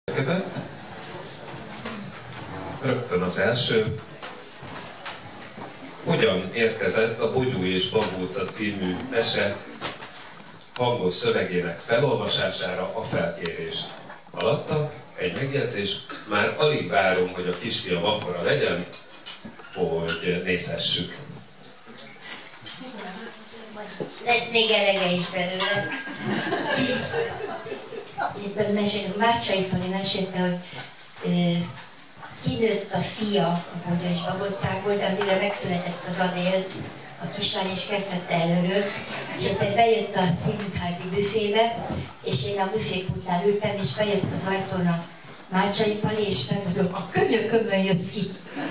Érkezett. Rögtön az első. Hogyan érkezett a Bogyó és Babóca című mese hangos szövegének felolvasására a felkérés? Alatta egy megjegyzés, már alig várom, hogy a kisfiam akkora legyen, hogy nézhessük. Lesz még elege is belőle. Részben mesélünk, Mácsai Fali mesélte, hogy kinőtt a fia a Bogyó és Babócából, de amire megszületett az Adél, a kislány is kezdett előről, és egyszer bejött a színházi büfébe, és én a büfépultnál ültem, és bejött az ajtón a Mácsai Fali, és megmondom, a könyökömön jössz ki.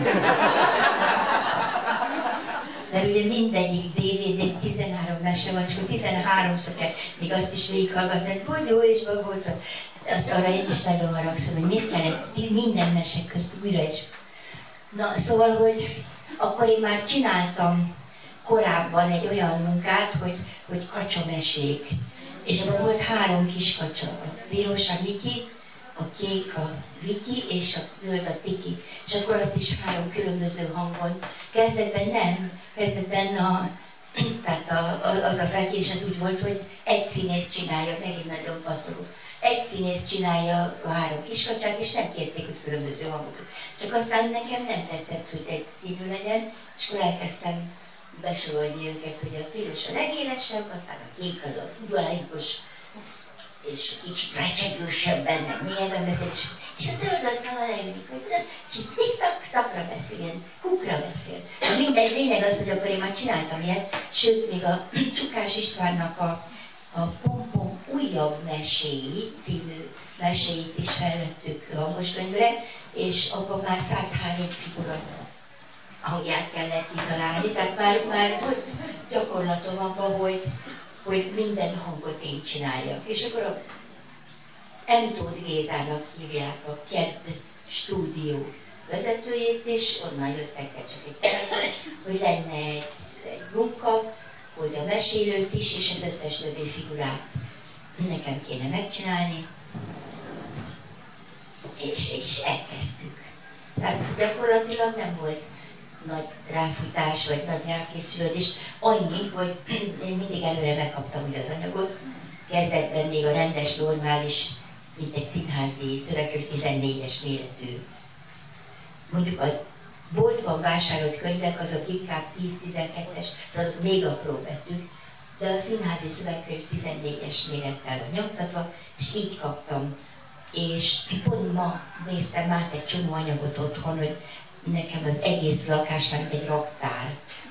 Mert ugye mindegyik DVD 13 mese van, és akkor 13-szor kell még azt is végighallgatni, hogy Bogyó és Babóca. Azt arra én is nagyon haragszom, hogy miért kellett minden mesek közt újra is. Na, szóval, hogy akkor én már csináltam korábban egy olyan munkát, hogy kacsamesék. És abban volt 3 kis kacsa, a piros a Miki, a kék a Viki, és a zöld a Tiki. És akkor azt is 3 különböző hangon. Kezdetben nem, kezdetben tehát az a felkérés az úgy volt, hogy egy színész csinálja, megint nagyon patorú. Egy színész csinálja a 3 kiskacsát, és nem kérték, hogy különböző hangok. Csak aztán nekem nem tetszett, hogy egy színű legyen, és akkor elkezdtem besorolni őket, hogy a piros a legélesebb, aztán a kék az a udvarias, és kicsit recsegősebben, meg mélyebben beszél, és a zöld az már a leülik, és így tik-tak-takra beszél, ilyen kukra beszél. De mindegy, lényeg az, hogy akkor én már csináltam ilyet, sőt, még a Csukás Istvánnak a Pom-Pom újabb meséi című meséit is felvettük hangoskönyvre, és abban már 103 figura hangját kellett kitalálni, tehát már volt gyakorlatom abban, hogy minden hangot én csináljak. És akkor a M. Tóth Gézának hívják a KED stúdió vezetőjét, és onnan jött egyszer csak egy telefon, hogy lenne egy munka, hogy a mesélőt is, és az összes többi figurát nekem kéne megcsinálni. És elkezdtük. Tehát gyakorlatilag nem volt nagy ráfutás, vagy nagy rákészülődés. Annyi, hogy én mindig előre megkaptam ugye az anyagot. Kezdetben még a rendes, normális, mint egy színházi szövegkönyv 14-es méretű. Mondjuk a boltban vásárolt könyvek azok inkább 10-12-es, szóval még apró betűk, de a színházi szövegkönyv 14-es mérettel van nyomtatva, és így kaptam. És pont ma néztem át egy csomó anyagot otthon, hogy nekem az egész lakás már egy raktár.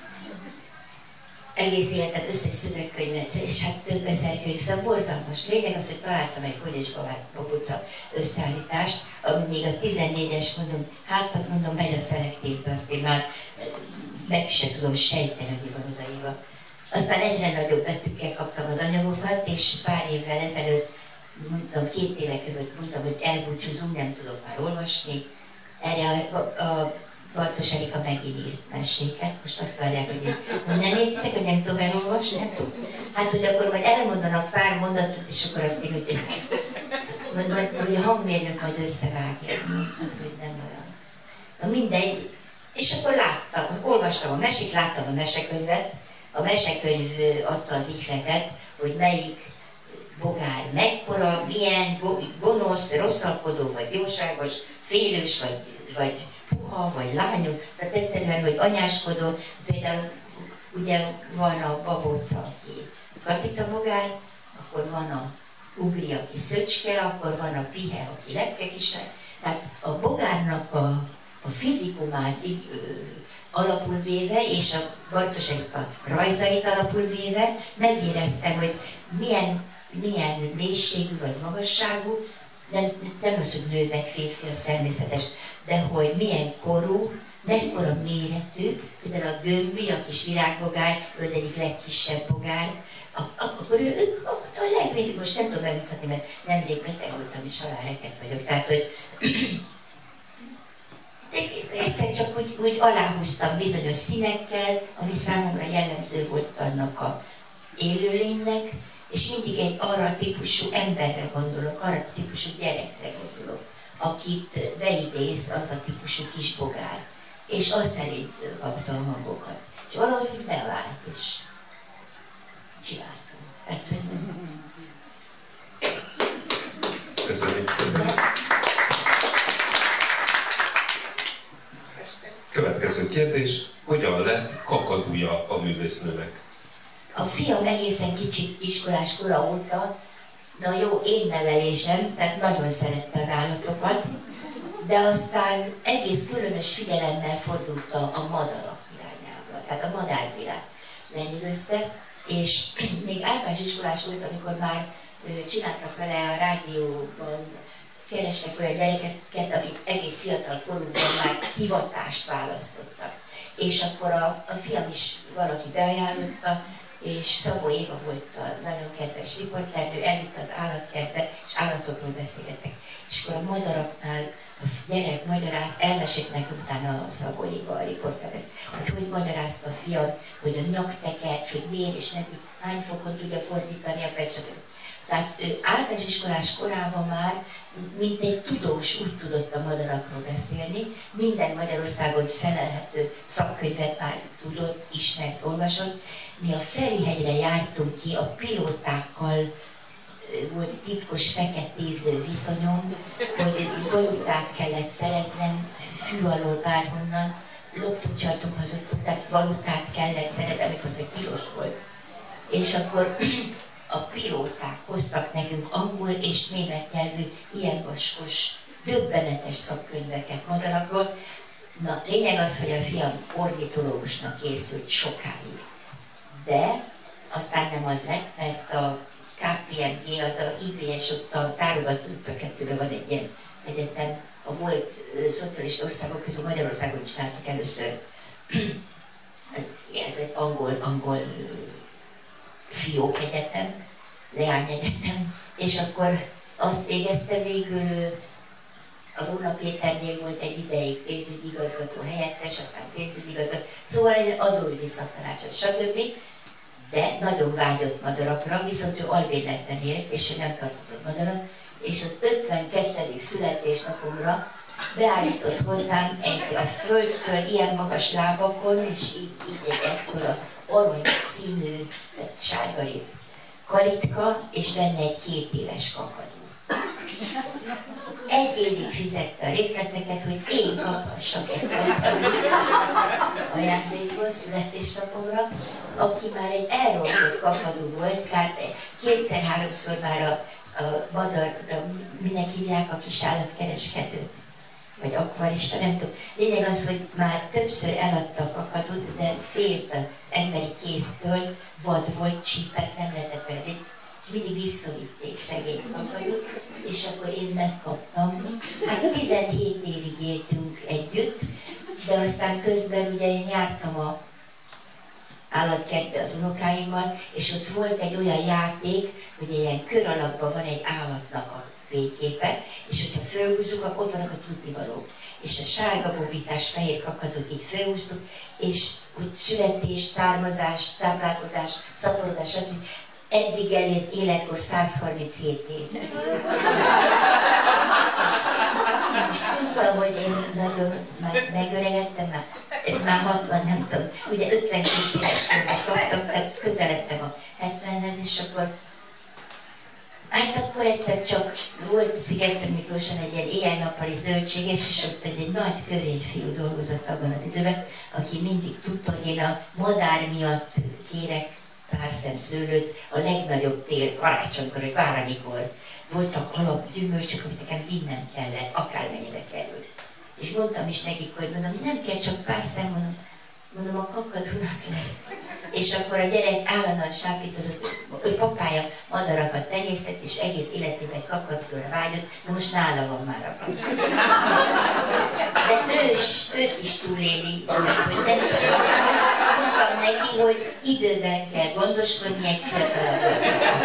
Egész életem összes szövegkönyvet, és hát több ezer könyv, szóval borzalmas. Lényeg az, hogy találtam egy Bogyó és Babóca összeállítást, ami még a 14-es, mondom, hát azt mondom, megy a szelektívbe, azt én már meg se tudom sejteni, hogy van odaírva. Aztán egyre nagyobb betűkkel kaptam az anyagokat, és pár évvel ezelőtt, mondtam, 2 évek előtt mondtam, hogy elbúcsúzunk, nem tudok már olvasni. Erre a Bartos Erika megint írt meséket. Most azt várják, hogy nem értitek, hogy nem tudom elolvasni, nem tudom. Hát, hogy akkor majd elmondanak pár mondatot, és akkor azt én úgy hogy a hangmérnök majd összevágja. Az úgy nem olyan. Na mindegy. És akkor láttam, olvastam a mesét, láttam a mesekönyvet. A mesekönyv adta az ihletet, hogy melyik bogár mekkora, milyen gonosz, rosszalkodó, vagy jóságos, félős, vagy puha, vagy lányos, tehát egyszerűen, hogy anyáskodó, például ugye van a Babóca, aki katica bogár, akkor van a Ugri, aki szöcske, akkor van a Pihe, aki lepkekislány, tehát a bogárnak a fizikumát alapul véve, és a Bartos Erika rajzait alapul véve, megéreztem, hogy milyen mélységű vagy magasságú, nem az, hogy nő meg férfi, az természetes, de hogy milyen korú, mekkora méretű, például a Gömbi, a kis virágbogár, ő az egyik legkisebb bogár, akkor ő a legvégül, most nem tudom megmutatni, mert nemrég beteg voltam, és halálreket vagyok, tehát hogy egyszer csak úgy aláhúztam bizonyos színekkel, ami számomra jellemző volt annak a élőlénynek, és mindig arra a típusú emberre gondolok, arra a típusú gyerekre gondolok, akit beidéz az a típusú kisbogár. És azt szerint kapta a hangokat. És valahogy úgy bevált, és csináltam. Köszönjük szépen! Következő kérdés, hogyan lett kakadúja a művésznőnek? A fiam egészen kicsit iskolás kora óta, na jó, én nevelésem, tehát nagyon szerette az állatokat, de aztán egész különös figyelemmel fordult a madarak irányába, tehát a madárvilág lenyűgözte, és még általános iskolás volt, amikor már csináltak vele a rádióban, kerestek olyan gyerekeket, akik egész fiatal korukban már hivatást választottak. És akkor a fiam is valaki beajánlotta, és Szabó Éva volt a nagyon kedves riporternő, elvitt az állatkertbe, és állatokról beszélgetek. És akkor a madaraknál a gyerek magyaráz, elmesélt nekünk utána a Szabó Éva a riporternő, hogy magyarázta a fiam, hogy a nyaktekercs, hogy miért és neki hány fokon tudja fordítani a fejsebet. Tehát általános iskolás korában már, mint egy tudós, úgy tudott a madarakról beszélni, minden Magyarországon felelhető szakkönyvet már tudott, ismert, olvasott. Mi a Ferihegyre jártunk ki, a pilótákkal volt titkos feketéző viszonyom, hogy valutát kellett szereznem, fű alól bárhonnan, loptuk, csaltunk, hazudtuk, tehát valutát kellett szereznem, amikor az még tilos volt. És akkor a pilóták hoztak nekünk angol és német nyelvű, ilyen vaskos, döbbenetes szakkönyveket madarakról. Na, lényeg az, hogy a fiam ornitológusnak készült sokáig. De aztán nem az lett, mert a KPMG, az a IPS, ott a Tárogató utca 2-ben van egy ilyen egyetem, a volt szocialista országok közül Magyarországon is csináltak először. Ez egy angol fiók egyetem, leányegyetem, és akkor azt végezte végül, a Róna Péternél volt egy ideig pénzügyigazgató helyettes, aztán pénzügyigazgató, szóval egy adóügyi szaktanácsot, stb. De nagyon vágyott madarakra, viszont ő albérletben élt, és ő nem tartott madarat, és az 52. születésnapomra beállított hozzám egy a földtől ilyen magas lábakon, és így egy ekkora arany színű, sárga rész kalitka, és benne egy 2 éves kakadú. 1 évig fizette a részleteket, hogy én kaphassak egy kakadút ajándékból születésnapomra, aki már egy elrontott kakadú volt, tehát 2-3-szor már a madar, minek hívják a kis állatkereskedőt, vagy akvarista, nem tudom. Lényeg az, hogy már többször eladta a kakadút, de félt az emberi kéztől, vad volt, csípet, nem lehetett vele, és mindig visszavitték szegény kakadút, és akkor én megkaptam. Hát 17 évig éltünk együtt, de aztán közben ugye én jártam a állatkertbe az unokáimmal, és ott volt egy olyan játék, hogy ilyen kör alakban van egy állatnak a fényképe, és hogyha fölhúzzuk, akkor ott vannak a tudnivalók. És a sárga bobítás, fehér kakadót így fölhúztuk, és úgy születés, származás, táplálkozás, szaporodás, stb. Eddig elért életkor 137 év. És tudtam, hogy én nagyon megöregedtem, már ez már 60, nem tudom, ugye 52 éves korban kaptam, tehát közeledtem a 70-hez, és akkor hát akkor egyszer csak volt Sziget Miklóson egy ilyen éjjel-nappali zöldséges, és ott egy nagy kövér fiú dolgozott abban az időben, aki mindig tudta, hogy én a madár miatt kérek pár szem szőlőt, a legnagyobb tél, karácsonykor, vagy bármikor voltak alapgyümölcsök, amit nekem vinnem kellett, akármennyibe került. És mondtam is nekik, hogy mondom, nem kell csak pár szem, mondom, a kakadúnak lesz. És akkor a gyerek állandóan sápítozott, ő papája madarakat tenyésztett, és egész életében kakadúra vágyott, de most nála van már a kakadú. De őt is túléli, hogy nem mondtam neki, hogy időben kell gondoskodni egy fiatalabb.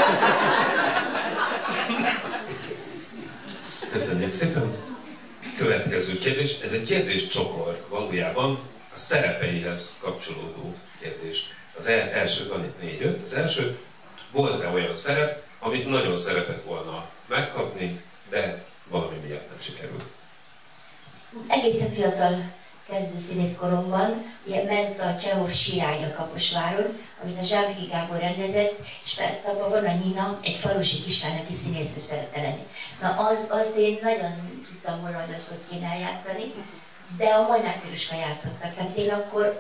Köszönjük szépen! Következő kérdés, ez egy kérdéscsokor valójában a szerepeihez kapcsolódó kérdés. Az első, van itt 4-5. Az első, volt-e olyan szerep, amit nagyon szeretett volna megkapni, de valami miatt nem sikerült? Egészen fiatal kezdőszínész koromban ment a Csehov Sirály a Kaposváron, amit a Zsámbéki Gábor rendezett, és abban van a Nina, egy falusi kislány, aki színésznő szeretne lenni. Na azt én nagyon tudtam volna, hogy azt hogy kéne eljátszani, de a Molnár Piroska játszottak. Tehát én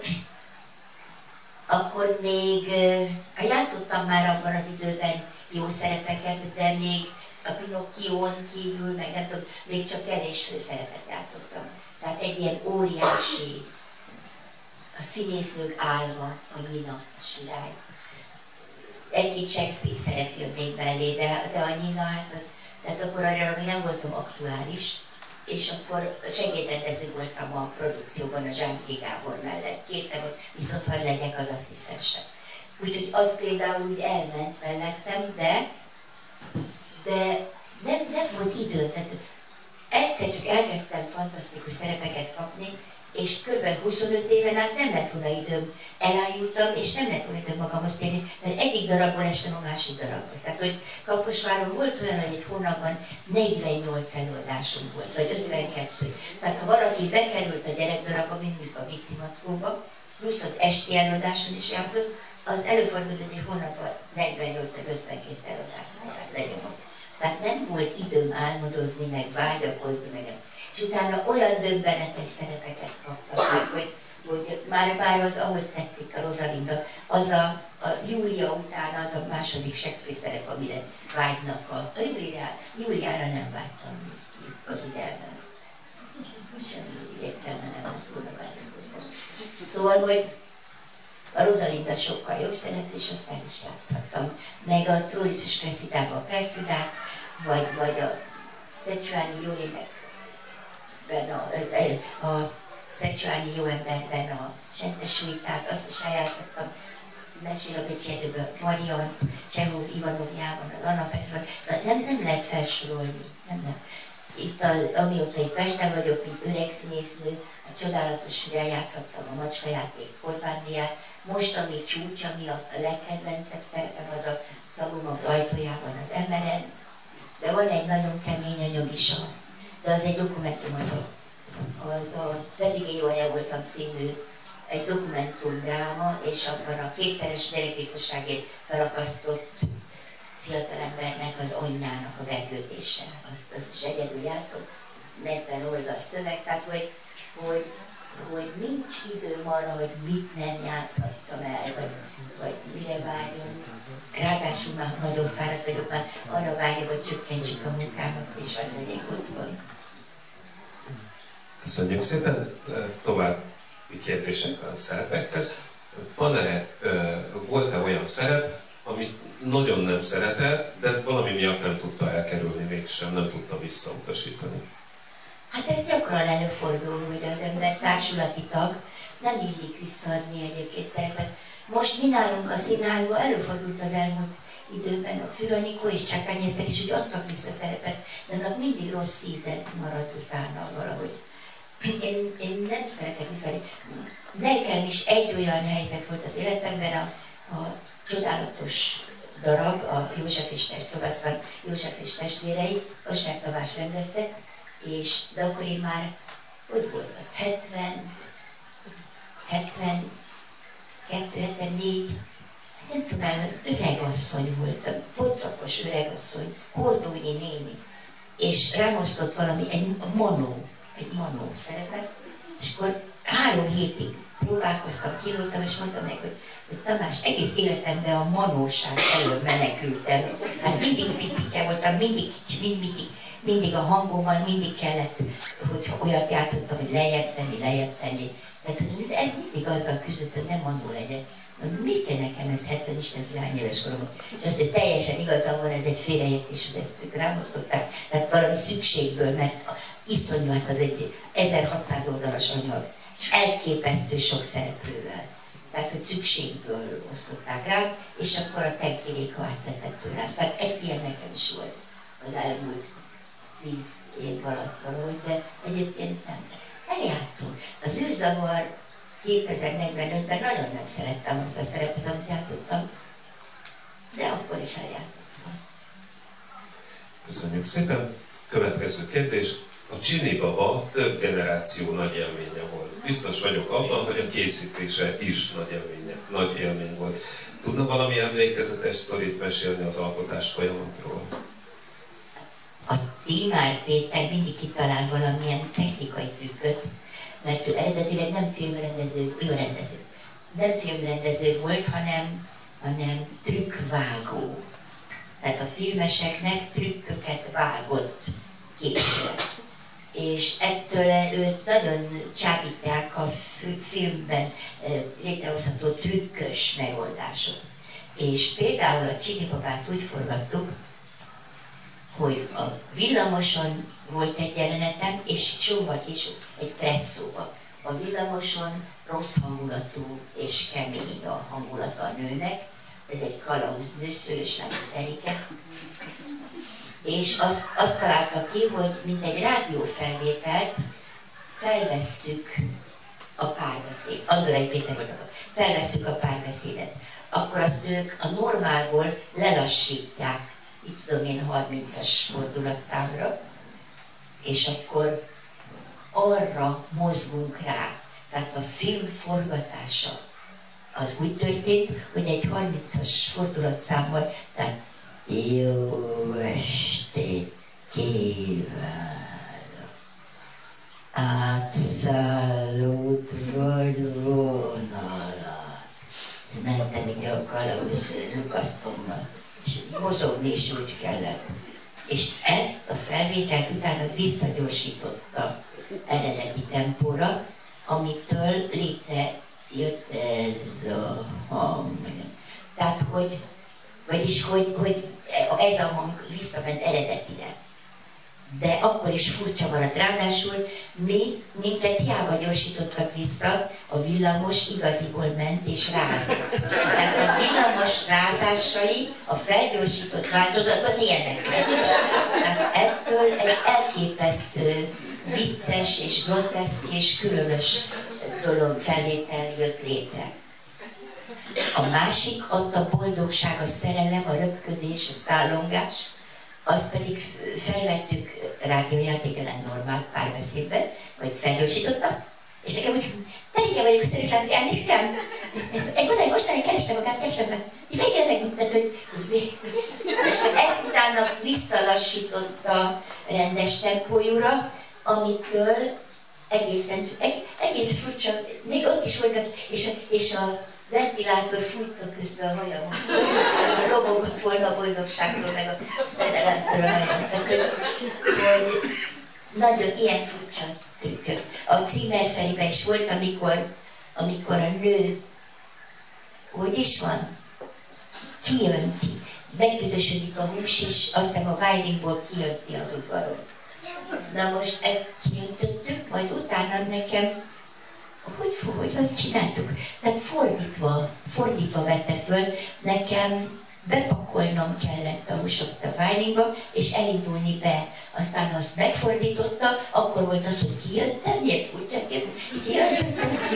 akkor még játszottam már abban az időben jó szerepeket, de még a Pinocchión kívül, meg nem tudom, még csak kevés főszerepet játszottam. Tehát egy ilyen óriási, a színésznők állva, a Nina, a Sirály. Egy-két Shakespeare szerep jön még mellé, de a Nina, hát az, tehát akkor arra nem voltam aktuális, és akkor segédrendező voltam a produkcióban a Zsámbéki Gábor mellett. Kértem, hogy viszont hogy legyek az asszisztensem. Úgyhogy az például úgy elment mellettem, de nem volt idő. Tehát egyszer csak elkezdtem fantasztikus szerepeket kapni, és kb. 25 éven át nem lett volna időm. Elájultam, és nem lett volna időm magamhoz térni, mert egyik darabból estem a másik darabba. Tehát, hogy Kaposváron volt olyan, hogy egy hónapban 48 előadásunk volt, vagy 52. Tehát, ha valaki bekerült a gyerekdarabba, mindig a Vici Mackóba, plusz az esti előadáson is játszott, az előfordult, hogy egy hónapban 48 vagy 52 előadást lenyomott. Tehát nem volt időm álmodozni, meg vágyakozni, meg és utána olyan döbbenetes szerepeket kaptak, hogy már az, ahogy tetszik a Rosalinda, az a Júlia után az a második Shakespeare szerep, amire vágynak a Júliára nem vágytam, az ugye nem. Semmi értelme nem volt volna vágyakozni. Szóval, hogy a Rosalinda sokkal jobb szerep, és azt el is játszhattam. Meg a Trójuszus Cressida-ban a Cressidát, vagy a Szecsuáni jó énekben, a Szecsuáni jó emberben a Sentes Sújtát, azt is eljátszottam. Mesél a Becsérőben Mariant, Csehov Ivanovjában, az Anna Petrova. Szóval nem lehet felsorolni. Nem. Itt, amióta itt Pesten vagyok, mint öreg színésznő, a csodálatos, hogy eljátszottam a Macskajáték Korvándiát. Most, ami csúcs, ami a legkedvencebb szerepem, az a Szabó ajtójában az Emerenc. De van egy nagyon kemény anyag is, de az egy dokumentumanyag. Az a Pedig jó anya voltam című egy dokumentumdráma, és abban a kétszeres gyerekgyilkosságért felakasztott fiatalembernek az anyjának a vergődése. Azt is egyedül játszom, 40 oldal szöveg, tehát hogy nincs időm arra, hogy mit nem játszhattam el, vagy mire vágyom. Ráadásul már nagyon fáradt vagyok, már arra vágyom, hogy csökkentsük a munkámat, és az legyek otthon. Köszönjük szépen. További kérdések a szerepekhez. Volt-e olyan szerep, amit nagyon nem szeretett, de valami miatt nem tudta elkerülni mégsem, nem tudta visszautasítani? Hát ez gyakran előfordul, hogy az ember társulati tag, nem illik visszaadni egyébként szerepet. Most mi nálunk a színházban előfordult az elmúlt időben a Füranikó és Csákány Eszter is, hogy adtak vissza szerepet, de annak mindig rossz íze maradt utána valahogy. Én nem szeretek visszaadni. Nekem is egy olyan helyzet volt az életemben, a csodálatos darab, a József és testvérei, Ossák Tamás rendezte, de akkor én már, hogy volt az, 72, 74, nem tudom, öregasszony voltam, pocakos öregasszony, Hordónyi néni, és rám osztott valami, egy manó szerepet, és akkor 3 hétig próbálkoztam, kínultam, és mondtam neki, hogy Tamás, egész életemben a manóság elől menekültem. Hát mindig picike voltam, mindig kicsi, mindig a hangommal, mindig kellett, hogy olyat játszottam, hogy lejjebb tenni. Tehát ez mindig azzal küzdött, hogy nem manó legyek. Mit kell nekem ez 70 Isten lány éves koromban? És azt, hogy teljesen igazam van, ez egy félreértés, hogy ezt ők rám osztották, tehát valami szükségből, mert iszonyú, hát az egy 1600 oldalas anyag, és elképesztő sok szereplővel. Tehát, hogy szükségből osztották rá, és akkor a Tenki-Réka átvetett tőlem. Tehát egy ilyen nekem is volt az elmúlt 10 év alatt valahogy, de egyébként nem. Eljátszom. Az űrzavar 2045-ben nagyon nem szerettem azt a szerepet, amit játszottam, de akkor is eljátszottam. Köszönjük szépen. Következő kérdés. A Csini Baba több generáció nagy élménye volt. Biztos vagyok abban, hogy a készítése is nagy élmény volt. Tudna valami emlékezetes sztorit mesélni az alkotás folyamatról? A Tímár Péter mindig kitalál valamilyen technikai trükköt, mert ő eredetileg nem filmrendező, ő rendező. Nem filmrendező volt, hanem trükkvágó. Tehát a filmeseknek trükköket vágott képre. És ettől őt nagyon csábítják a filmben létrehozható trükkös megoldások. És például a Csini Babát úgy forgattuk, hogy a villamoson volt egy jelenetem, és jóval később egy presszóba. A villamoson rossz hangulatú és kemény a hangulata a nőnek, ez egy kalauznő, Szőlős lány Erike, és azt találta ki, hogy mint egy rádiófelvételt felvesszük a párbeszéd. Andorai Péter volt akkor. Felvesszük a párbeszédet. Akkor azt ők a normálból lelassítják, itt tudom én 30-as fordulatszámra, és akkor arra mozgunk rá. Tehát a film forgatása az úgy történt, hogy egy 30-as fordulatszámmal, tehát jó estét kívánok! Átszállott vonalat. Mentem ide a kalauz lukasztommal, és mozogni is úgy kellett. És ezt a felvételt utána visszagyorsította eredeti tempóra, amitől létrejött ez a hang. Tehát, vagyis, hogy ez a hang visszament eredetire. De akkor is furcsa maradt. Ráadásul mi, minket hiába gyorsítottak vissza, a villamos igaziból ment és rázott. Tehát a villamos rázásai a felgyorsított változatban ilyenek lettek. Tehát ettől egy elképesztő, vicces és groteszk és különös dolog felvétel jött létre. A másik, ott a boldogság, a szerelem, a röpködés, a szállongás, azt pedig felvettük rádiójáték ellen normál párbeszédben, vagy felgyorsítottam, és nekem úgy, Terike vagyok, Szőlős lány, emlékszel rám? Egy mostani kerestem magát, kerestem meg. Végre megmondtad, hogy és ezt utána visszalassította rendes tempójúra, amitől egész furcsa, még ott is voltak, és a ventilátor fújta közben a hajamon. Robogott volna a boldogságtól, meg a szerelemtől a hajam. Hogy nagyon ilyen furcsa trükkök. A Címer Feriben is volt, amikor a nő, hogy is van? Kijönti. Megüdösödik a hús, és azt hiszem a Weiringból kijönti az udvaron. Na most ezt kijöntöttük, majd utána nekem hogy csináltuk? Tehát fordítva vette föl, nekem bepakolnom kellett a húsot a Weiringba, és elindulni be. Aztán azt megfordította, akkor volt az, hogy kijöttem, ilyen furcsa, kijöttem.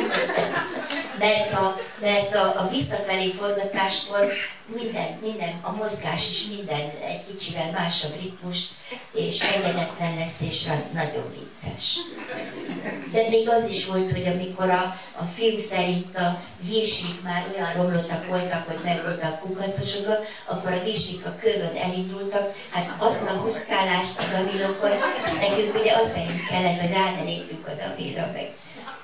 Mert a visszafelé forgatáskor minden, a mozgás is minden egy kicsivel másabb ritmust, és egyenetlen lesz, és nagyon vicces. De még az is volt, hogy amikor a film szerint a virslik már olyan romlottak voltak, hogy megvoltak kukacosodva, akkor a virslik a kövön elindultak, hát azt a huszkálást a damilokon, és nekünk ugye azt szerint kellett, hogy rámennétünk a damilra meg.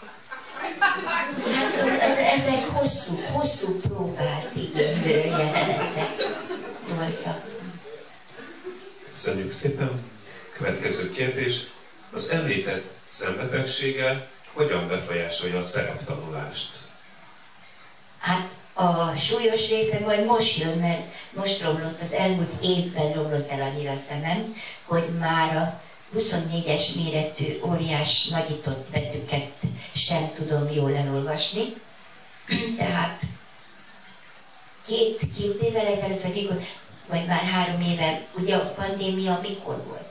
Hát ezek hosszú próbált igénylő jelenetek voltak. Köszönjük szépen. Következő kérdés. Az említett szembetegsége hogyan befolyásolja a szereptanulást? Hát a súlyos része majd most jön, mert most romlott, az elmúlt évben romlott el annyira a szemem, hogy már a 24-es méretű óriás nagyított betűket sem tudom jól elolvasni. Tehát két évvel ezelőtt, vagy már 3 éve, ugye a pandémia mikor volt?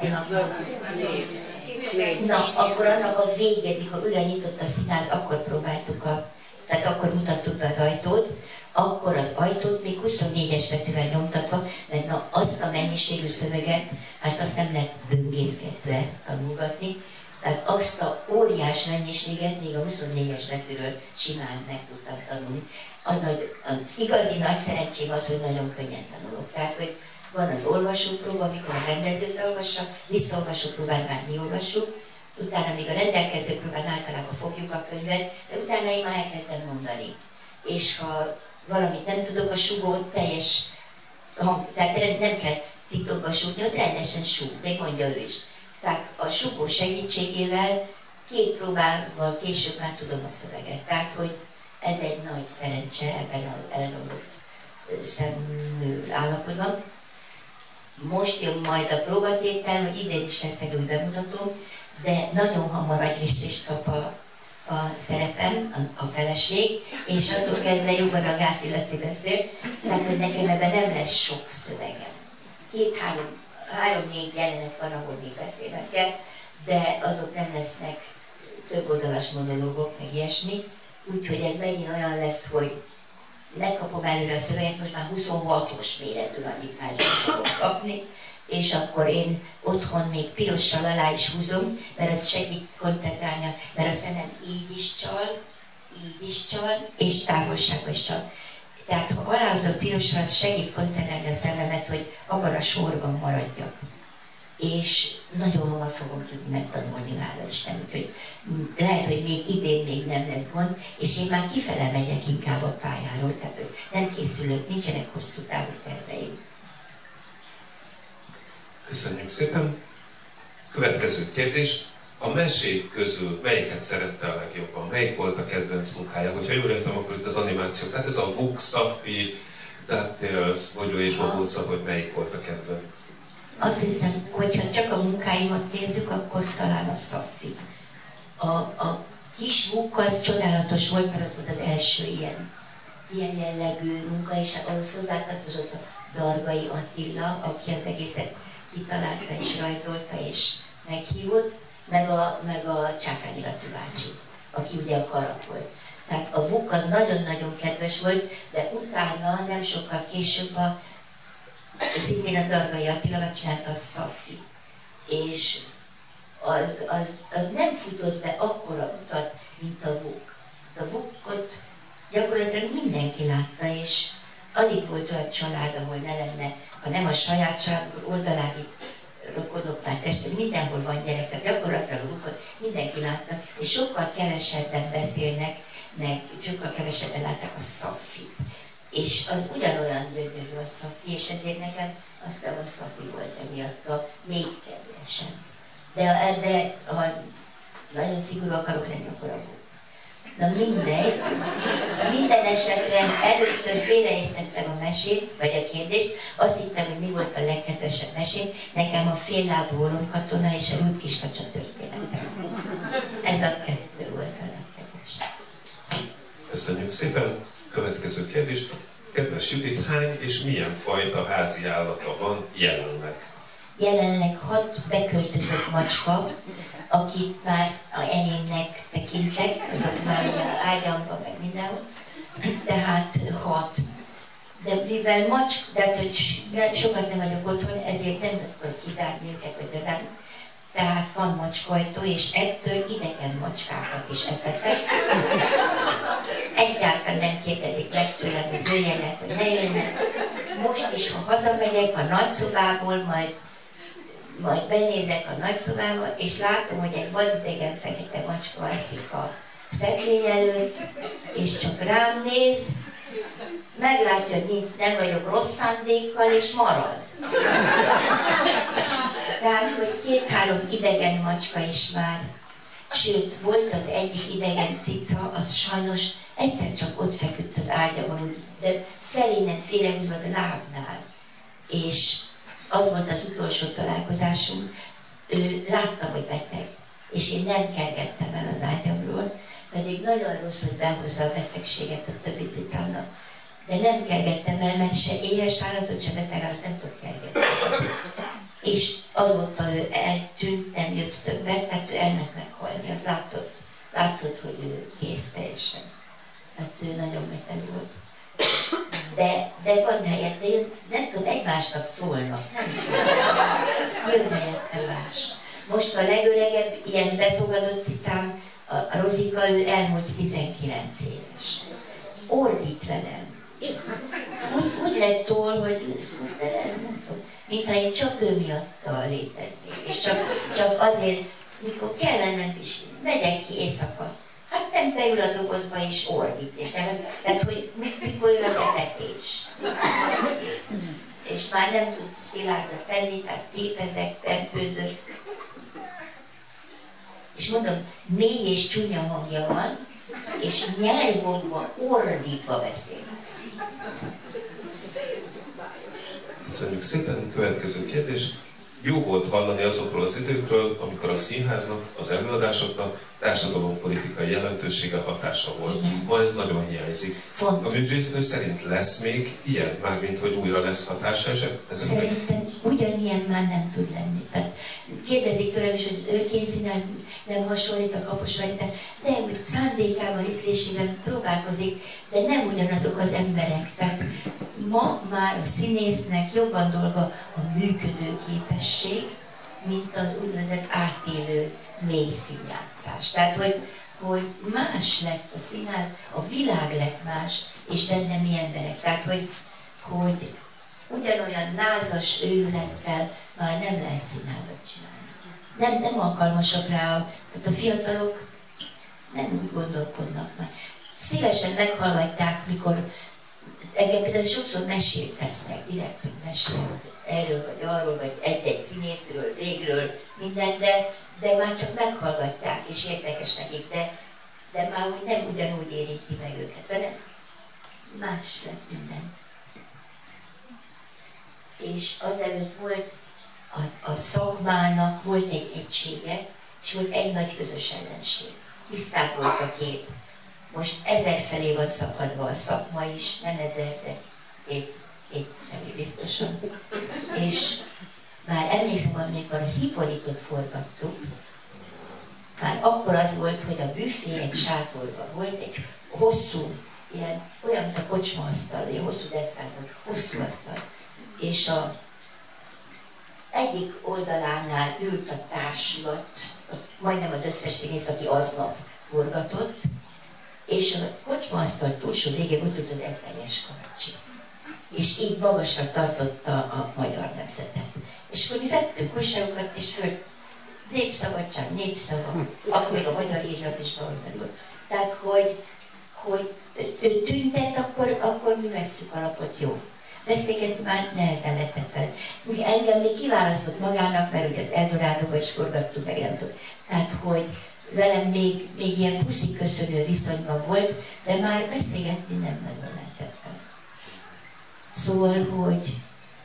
Na, akkor annak a vége, mikor újra nyitott a színház, akkor próbáltuk tehát akkor mutattuk be az ajtót, akkor az ajtót még 24-es betűvel nyomtatva, mert azt a mennyiségű szöveget, hát azt nem lehet böngészgetve tanulgatni, tehát azt a óriás mennyiséget még a 24-es betűről simán meg tudtam tanulni. Az igazi nagy szerencsém az, hogy nagyon könnyen tanulok. Tehát, hogy van az olvasópróba, amikor a rendező felolvassa, visszaolvasópróbán már mi olvassuk, utána még a rendelkező próbán általában fogjuk a könyvet, de utána én már elkezdem mondani. És ha valamit nem tudok, a súgó teljes hang, tehát nem kell titokba súgni, ott rendesen súg, még mondja ő is. Tehát a súgó segítségével 2 próbával később már tudom a szöveget. Tehát, hogy ez egy nagy szerencse ebben az elromlott szemű állapotban. Most jön majd a próbatétel, hogy idén is lesz egy új bemutatóm, de nagyon hamar agyvérzést kap a szerepem, a feleség, és attól kezdve jobban a Gáfi Laci beszél, tehát hogy nekem ebben nem lesz sok szövegem. 2-3-4 jelenet van, ahol még beszélnek kell, de azok nem lesznek több oldalas monológok, meg ilyesmi. Úgyhogy ez megint olyan lesz, hogy megkapom előre a szöveget, most már 26-os méretű nagyításban fogok kapni, és akkor én otthon még pirossal alá is húzom, mert ez segít koncentrálni, mert a szemem így is csal, és távolságban is csal. Tehát ha aláhúzom pirossal, az segít koncentrálni a szememet, hogy abban a sorban maradjak. És nagyon hamar fogom tudni megtanulni, hála Isten, úgyhogy lehet, hogy még idén még nem lesz gond, és én már kifele megyek inkább a pályáról, tehát hogy nem készülök, nincsenek hosszú távú terveim. Köszönjük szépen. Következő kérdés. A mesék közül melyiket szerette a legjobban? Melyik volt a kedvenc munkája? Hogyha jól értem, akkor itt az animáció. Tehát ez a Vuk, Safi, DuckTales, Bogyó és Babóca, hogy melyik volt a kedvenc? Azt hiszem, hogyha csak a munkáimat nézzük, akkor talán a Safi. A kis Vuk az csodálatos volt, mert az volt az első ilyen jellegű munka, és ahhoz hozzátartozott a Dargai Attila, aki az egészet kitalálta és rajzolta és meghívott, meg a Csákányi Laci bácsi, aki ugye a Karak volt. Tehát a Vuk az nagyon-nagyon kedves volt, de utána, nem sokkal később szintén a Dargai Attila csinálta a Safi. És az nem futott be akkora utat, mint a Vuk. A Vukot gyakorlatilag mindenki látta, és alig volt olyan család, ahol ne lenne, ha nem a saját család, oldalági rokonoknál, testvérek, mindenhol van gyerek, tehát gyakorlatilag a Vukot mindenki látta, és sokkal kevesebben beszélnek, meg sokkal kevesebben látták a Safit. És az ugyanolyan gyönyörű a Safi, és ezért nekem azt hiszem a Safi volt emiatt a még kedvesem. De ha nagyon szigorú akarok lenni, akkor a Vuk. Na mindegy, minden esetre először félreértettem a mesét, vagy a kérdést, azt hittem, hogy mi volt a legkedvesebb mesém, nekem a Féllábú Ólomkatona és a Rút Kiskacsa története. Ez a 2 volt a legkedvesebb. Köszönjük szépen! Következő kérdés. Kedves Judit, hány és milyen fajta házi állata van jelenleg? Jelenleg 6 beköltözött macska, akit már a enyémnek tekintek, azok már ugye ágyamban, meg mindenhol, tehát 6. De mivel tehát hogy sokat nem vagyok otthon, ezért nem tudok kizárni őket, vagy bezárni. Tehát van macskajtó, és ettől idegen macskákat is etetek. Egyáltalán nem kérdezik meg tőlem, hogy jöjjenek, vagy ne jöjjenek. Most is, ha hazamegyek a nagyszobából, majd benézek a nagyszobába, és látom, hogy egy vadidegen fekete macska alszik a szekrény előtt, és csak rám néz, meglátja, hogy nem vagyok rossz szándékkal, és marad. Tehát, hogy 2-3 idegen macska is már. Sőt, volt az egyik idegen cica, az sajnos egyszer csak ott feküdt az ágyamon, de szerényen félrehúzva a lábnál. És az volt az utolsó találkozásunk, ő látta, hogy beteg, és én nem kergettem el az ágyamról, pedig nagyon rossz, hogy behozza a betegséget a többi cicámnak. De nem kergettem el, mert se éhes állatot, se beteg állatot nem tudok kergetni. És azóta ő eltűnt, nem jött többet, tehát ő elment meghalni, az látszott, hogy ő kész teljesen. Tehát ő nagyon beteg volt. De van helyett, de én nem tudom, egymásnak szólnak. Jön helyette más. Most a legöregebb ilyen befogadott cicám, a Rozika, ő elmúlt 19 éves. Ordít velem. Úgy lett tól, hogy mintha én csak ő miatt léteznék. És csak azért, mikor kell mennem is, megyek ki éjszaka. Hát nem beül a dobozba és ordít. És tehát, hogy mikor jön az etetés. És már nem tud szilárdat tenni, tehát tépezek, pempőzök. És mondom, mély és csúnya hangja van, és nyelvokban ordítva beszél. Köszönjük szépen, következő kérdés. Jó volt hallani azokról az időkről, amikor a színháznak, az előadásoknak társadalompolitikai jelentősége, hatása volt. Igen. Ma ez nagyon hiányzik. Fontos. A művésznő szerint lesz még ilyen, mármint hogy újra lesz hatása Szerintem ugyanilyen már nem tud lenni. Tehát kérdezik tőlem is, hogy az Őrkényszínház nem hasonlít a Kaposvári, de úgy szándékával, ízlésében próbálkozik, de nem ugyanazok az emberek. Tehát ma már a színésznek jobban dolga a működő képesség, mint az úgynevezett átélő mély színjátszás. Tehát, hogy más lett a színház, a világ lett más, és benne mi emberek. Tehát, hogy ugyanolyan lázas őrülettel már nem lehet színházat csinálni. Nem alkalmasak rá, tehát a fiatalok nem úgy gondolkodnak már. Szívesen meghallgatják, mikor engem például sokszor meséltetnek, direkt, hogy mesél erről vagy arról, vagy egy-egy színészről, régről, minden, de már csak meghallgatják, és érdekes nekik, de már úgy nem ugyanúgy érinti meg őket, hanem más lett minden. És azelőtt volt a szakmának volt egy egysége, és volt egy nagy közös ellenség. Tiszták volt a kép. Most 1000 felé van szakadva a szakma is, nem 1000, de 2 felé biztosan. És már emlékszem, amikor a Hippolytot forgattuk, már akkor az volt, hogy a büfé egy sátorban volt, egy hosszú, ilyen, olyan, mint a kocsmaasztal, ilyen hosszú deszkán volt, hosszú asztal. És a egyik oldalánál ült a társulat, majdnem az összes színész, aki aznap forgatott, és a kocsmaasztal túlsó végén ott ült az Eperjes Karcsi. És így magasra tartotta a magyar nemzetet. És akkor mi vettünk újságokat, és föl népszabadság, népszava, akkor még a magyar írnak is valóban. Tehát, hogy ő tüntet, akkor mi vesszük alapot, jó. Beszélgetni már nehezen lehetett fel. Engem még kiválasztott magának, mert ugye az Eldorádóban is forgattuk, meg nem tudom. Tehát, hogy velem még ilyen puszi köszönő viszonyban volt, de már beszélgetni nem nagyon lehetett fel. Szóval, hogy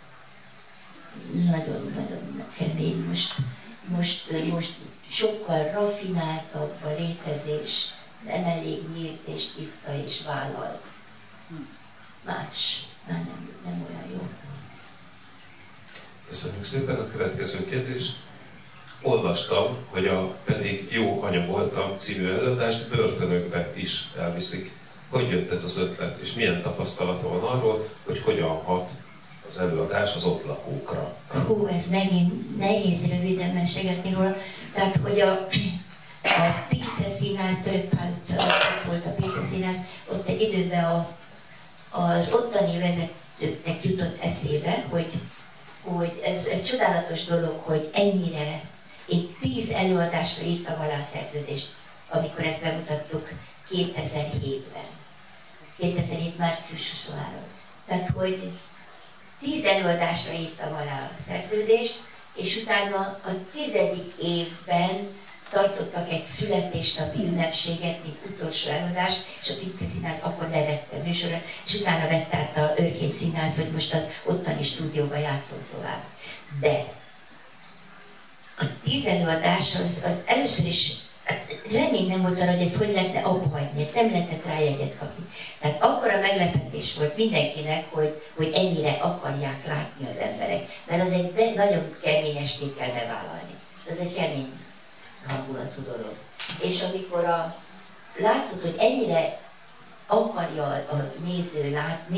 nagyon-nagyon kemény. Most sokkal rafináltabb a létezés, nem elég nyílt és tiszta és vállalt. Más. Nem olyan jó. Köszönjük szépen. A következő kérdés. Olvastam, hogy a Pedig jó anya voltam című előadást börtönökbe is elviszik. Hogy jött ez az ötlet, és milyen tapasztalata van arról, hogy hogyan hat az előadás az ott lakókra? Hú, ez megint nehéz röviden mesélgetni róla. Tehát, hogy a Pince Színház, Törökpál utca volt a Pince Színház, ott egy időben az ottani vezetőknek jutott eszébe, hogy ez csodálatos dolog, hogy ennyire, én 10 előadásra írtam alá a szerződést, amikor ezt bemutattuk 2007-ben. 2007. március 23. Tehát, hogy 10 előadásra írtam alá a szerződést, és utána a 10. évben tartottak egy születésnapi ünnepséget, mint utolsó előadás, és a Pince Színház akkor levette műsorra, és utána vett át a Őrkényszínház, hogy most az ottani stúdióban játszom tovább. De a 10 előadás az először is remény nem volt arra, hogy ezt hogy lehetne abbahagyni, nem lehetett rá jegyet kapni. Tehát akkora meglepetés volt mindenkinek, hogy ennyire akarják látni az emberek, mert az egy nagyon keményes tét kell bevállalni. Ez egy kemény hangulatú dolog. És amikor látszott, hogy ennyire akarja a néző látni,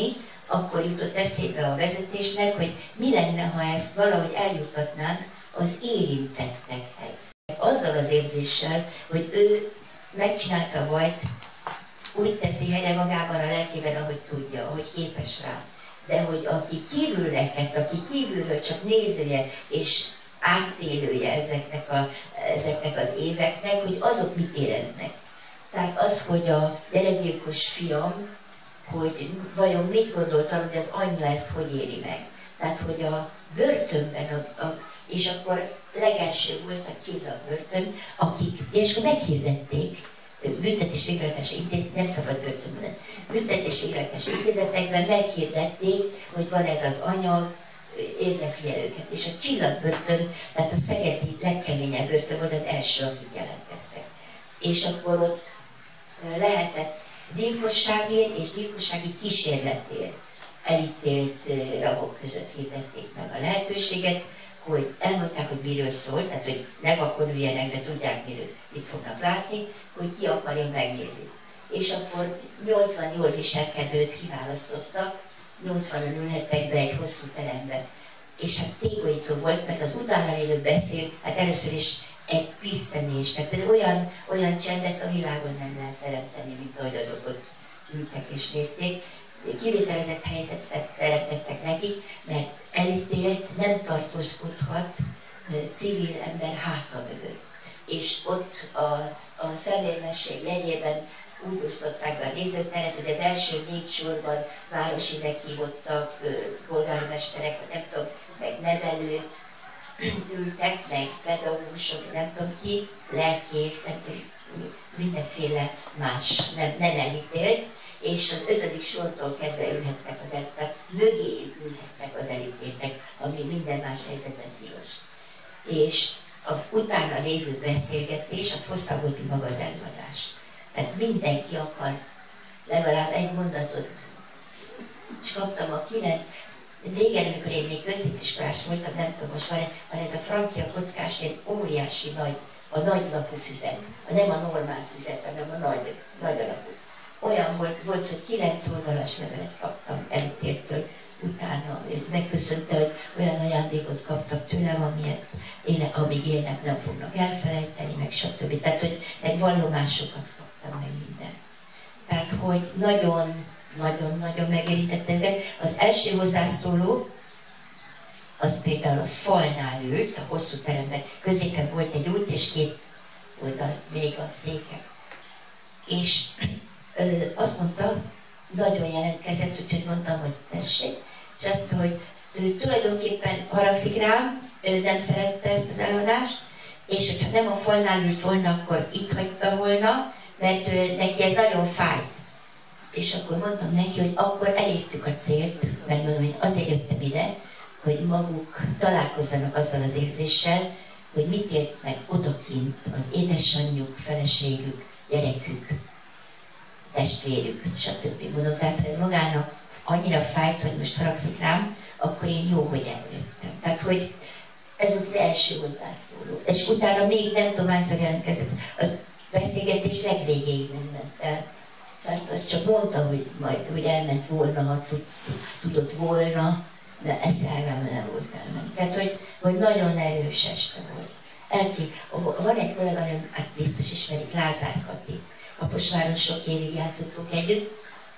akkor jutott eszébe a vezetésnek, hogy mi lenne, ha ezt valahogy eljutatnánk az érintettekhez. Azzal az érzéssel, hogy ő megcsinálta a bajt, úgy teszi helyre magában a lelkében, ahogy tudja, ahogy képes rá. De hogy aki kívül rekett, aki kívülről csak nézője és átélője ezeknek az éveknek, hogy azok mit éreznek. Tehát az, hogy a gyerekgyilkos fiam, hogy vajon mit gondolt arra, hogy az anyja ezt hogy éri meg. Tehát, hogy a börtönben, és akkor legelső volt a Csillagbörtön, akik, és akkor meghirdették, büntetés végrehajtási intézet, nem szabad börtönben, büntetés végrehajtási intézetekben meghirdették, hogy van ez az anyag, érdekli őket. És a Csillagbörtön, tehát a szegedi legkeményebb börtön volt az első, akik jelentkeztek. És akkor ott lehetett gyilkosságért és gyilkossági kísérletért elítélt rabok között hirdették meg a lehetőséget, hogy elmondták, hogy miről szól, tehát hogy ne vakon üljenek, de tudják, mit fognak látni, hogy ki akarja megnézni. És akkor 80 jól viselkedőt kiválasztottak, 80-an ülhettek be egy hosszú terembe. És hát tégojító volt, mert az utána élő beszél, hát először is egy pisztenés, tehát olyan csendet a világon nem lehet teremteni, mint ahogy azok ott ültek és nézték. Kivételezett helyzetet teremtettek nekik, mert elítélt nem tartózkodhat civil ember háta mögött. És ott a szemérmesség jegyében úgy osztották be a nézőteret, hogy az első 4 sorban városi meghívottak, polgármesterek, nem tudom, meg nevelők ültek, meg pedagógusok, nem tudom ki, lelkész, nem tudom, mindenféle más nem elítélt, és az 5. sortól kezdve ülhettek az elítéltek, tehát mögéjük ülhettek az elítéltek, ami minden más helyzetben tilos. És az utána lévő beszélgetés, az hosszabb volt, mint maga az előadás. Tehát mindenki akar legalább egy mondatot, és kaptam a 9. Régen, amikor én még középiskolás voltam, nem tudom, most van ez a francia kockás, egy óriási nagy, a nagylapú füzet, nem a normál füzet, hanem a nagy alapú. Olyan volt, hogy 9 oldalas levelet kaptam elítéltől, utána őt megköszönte, hogy olyan ajándékot kaptak tőlem, amilyet amíg élnek nem fognak elfelejteni, meg stb. Tehát, hogy meg vallomásokat kaptam, meg minden. Tehát, hogy nagyon megérintette őket. Az első hozzászóló, az például a falnál ült, a hosszú teremben, középen volt egy út, és 2 oldal még a székek. És azt mondta, nagyon jelentkezett, úgyhogy mondtam, hogy tessék, és azt mondta, hogy ő tulajdonképpen haragszik rám, nem szerette ezt az előadást, és hogyha nem a falnál ült volna, akkor itt hagyta volna, mert neki ez nagyon fájt. És akkor mondtam neki, hogy akkor elértük a célt, mert mondom, hogy azért jöttem ide, hogy maguk találkozzanak azzal az érzéssel, hogy mit élt meg odakint az édesanyjuk, feleségük, gyerekük, testvérük, stb. Mondom, tehát ha ez magának annyira fájt, hogy most haragszik rám, akkor én jó, hogy eljöttem. Tehát, hogy ez volt az első hozzászóló. És utána még nem tudom, hányszor jelentkezett, az beszélgetés legvégéig nem ment el. Tehát azt csak mondta, hogy elment volna, ha tudott volna, de eszelgám nem volt elmenni. Tehát, hogy nagyon erős este volt. Van egy kolléganőm, hát biztos ismerik, Lázár Kati. Kaposváron sok évig játszottunk együtt.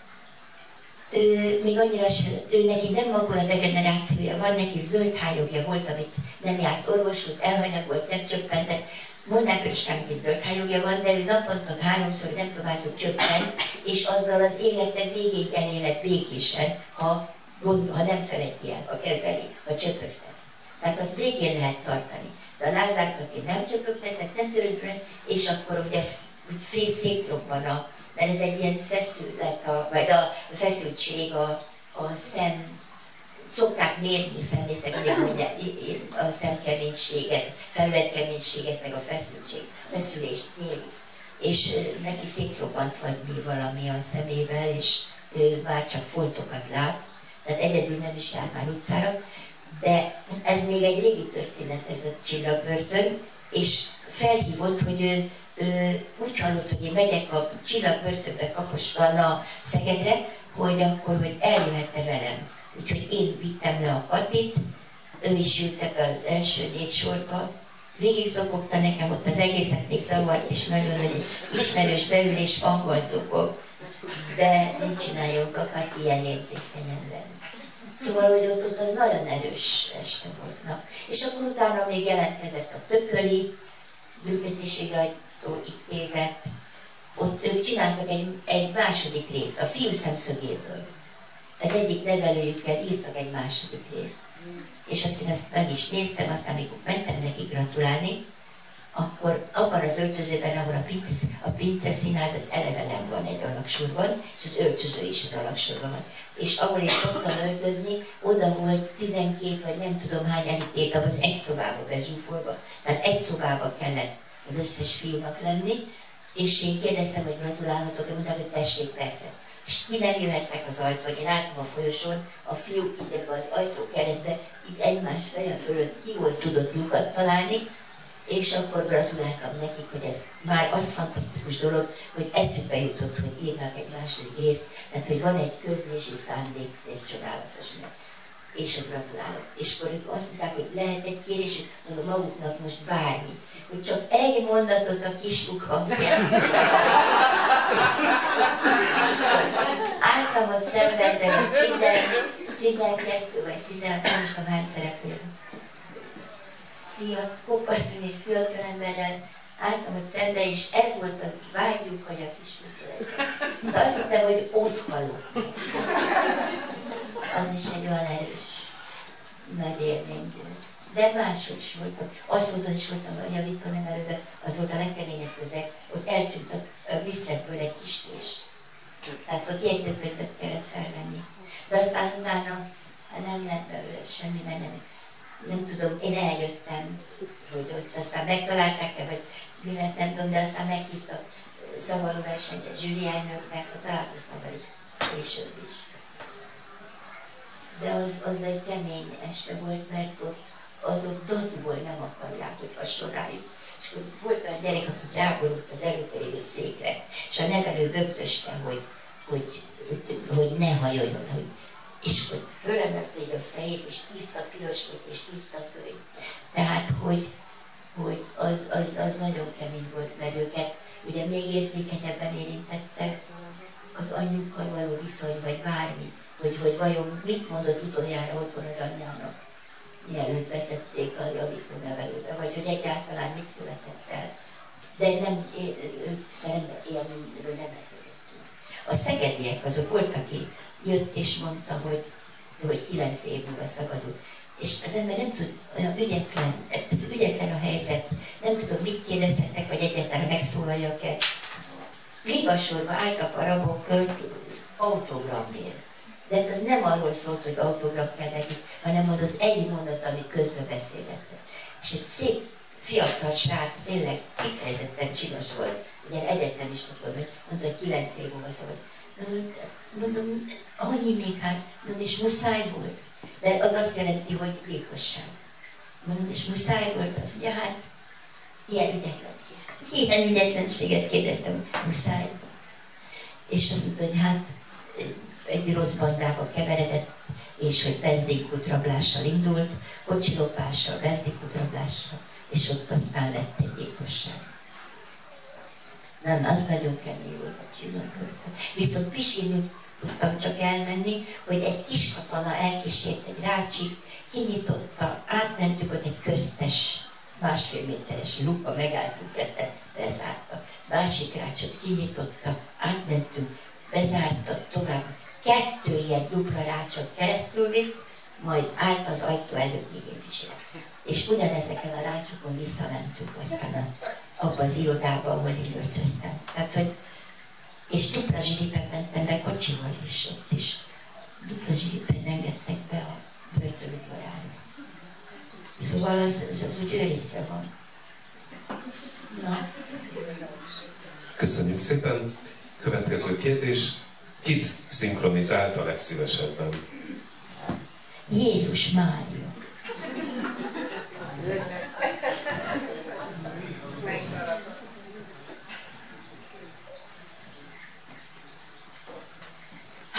Még annyira sem, ő neki nem makula degenerációja van, neki zöld hályogja volt, amit nem járt orvoshoz, elhanyagolt, nem csöppentett. Mondták, hogy neki zöld hályogja van, de ő naponta 3-szor, nem tudom, hányszor csöppent, és azzal az életek végéig elélett békésen, ha nem felejti el, ha kezeli, ha csöpögtet. Tehát azt békén lehet tartani. De a Lázár Kati nem csöpögtetett, nem törődött, és akkor ugye szétrobban, mert ez egy ilyen feszület, vagy a feszültség a szem, szokták mérni személyzetek, a szemkeménységet, felületkeménységet, meg a feszülést méri. És neki szétrobbant vagy mi valami a szemével, és ő már csak foltokat lát, tehát egyedül nem is jár már utcára, de ez még egy régi történet, ez a Csillagbörtön, és felhívott, hogy ő úgy hallott, hogy én megyek a Csillagbörtönbe Kaposvárra, a Szegedre, hogy akkor, hogy eljöhet-e velem. Úgyhogy én vittem le a Katit, ő is ült ebbe az első 4 sorba, végig zokogta nekem ott az egészet, még zavart, és nagyon nagy ismerős beülés hanggal zokog, de mit csináljuk, a Kati ilyen érzékeny ember. Szóval, hogy ott az nagyon erős este volt. Na. És akkor utána még jelentkezett a Tököli Büntetés-végrehajtó Intézet. Ott ők csináltak egy második részt, a fiú szemszögéből. Az egyik nevelőjükkel írtak egy második részt. És azt én ezt meg is néztem, aztán amikor mentem neki gratulálni, akkor abban az öltözőben, ahol a Princesz Színház, az eleve van egy alagsorban, és az öltöző is az alagsorban van. És ahol én szoktam öltözni, oda volt 12 vagy nem tudom hány elítét, az egy szobába bezsúfolva. Tehát egy szobába kellett az összes fiúnak lenni, és én kérdeztem, hogy gratulálhatok, mondtam, hogy tessék, persze. És ki nem jöhetnek az ajtón, én álltam a folyosón, a fiúk ide az ajtókeretbe, így egymás feje fölött ki volt tudott lyukat találni, és akkor gratuláltam nekik, hogy ez már az fantasztikus dolog, hogy eszükbe jutott, hogy írnak egy második részt, tehát hogy van egy közlési szándék, ez csodálatos meg. És akkor gratulálok. És akkor ők azt mondták, hogy lehet egy kérés, mondom maguknak most bármi, hogy csak egy mondatot a kisfuk hangján. Álltam ott szembe ezzel a 12 vagy 16, nem is tudom hány szereplő. Fiat, kopasztani fiatal emberrel álltam ott szembe, és ez volt a vágyjuk, hogy a kisfuk. Azt hittem, hogy ott halok. Az is egy olyan erős, nagy élmény volt. De máshogy is voltam. Aszódon is voltam a javító nevelőben, az volt a legkeményebb közeg, hogy eltűnt a viszletből egy kis kés. Tehát ott jegyzőkönyvet kellett felvenni. De aztán utána nem lett belőle semmi, nem tudom, én eljöttem, hogy ott aztán megtalálták-e, vagy mi lett, nem tudom, de aztán meghívtak zavaró versenyre zsűri elnöknek, szóval találkoztam velük később is. De az egy kemény este volt, mert ott azok dacból nem akarják, hogy hasonláljuk. És akkor volt olyan gyerek, aki ráborult az előterülő székre, és a nevelő bögdöste, hogy ne hajoljon, és hogy fölemelte így a fejét, és tiszta piros volt, és tiszta kölyv. Tehát, hogy az nagyon kemény volt, mert őket ugye még érzékenyebben érintette az anyjukkal való viszony, vagy bármi, hogy vajon mit mondott utoljára otthon az anyjának, mielőtt betették a javító nevelőbe, vagy hogy egyáltalán mit követett el. De nem, szerintem ilyenről nem beszélgettünk. A szegediek azok volt, aki jött és mondta, hogy 9 év múlva szabadult. És az ember nem tud, olyan ügyetlen a helyzet, nem tudom, mit kérdezhetnek, vagy egyáltalán megszólaljak-e. Libasorba álltak a rabok autogramért. De az nem arról szólt, hogy autogram kell neki, hanem az az egy mondat, amit közben beszélgettek. És egy szép fiatal srác, tényleg kifejezetten csinos volt, ugye egyetemista volt, mondta, hogy 9 év múlva szabad. Mondom, annyi még hát, mondom, és muszáj volt. De az azt jelenti, hogy gyilkosság. Mondom, és muszáj volt, az ugye hát, ilyen ügyetlenséget kérdeztem, muszáj volt. És azt mondta, hogy hát, egy rossz bandába keveredett, és hogy benzinkútrablással indult, kocsilopással, benzinkútrablással, és ott aztán lett egy gyilkosság. Nem, az nagyon kemény volt a csillagkörökön. Viszont pisilni tudtam csak elmenni, hogy egy kis katona elkísért egy rácsig, kinyitotta, átmentük ott egy köztes, 1,5 méteres lupa, megálltunk, bezárta. Másik rácsot kinyitotta, átmentünk, bezárta tovább. 2 ilyen dupla rácsot keresztül vitt, majd állt az ajtó előtt még én is. És ugyanezeken a rácsokon visszamentünk aztán abba az irodába, ahol én öltöztem. Tehát, hogy, és dupla zsiriben mentem be kocsival is, ott is. Dupla zsiriben engedtek be a börtönudvarára. Szóval az úgy őrizve van. Na. Köszönjük szépen. Következő kérdés. Kit szinkronizált a legszívesebben? Jézus Mária.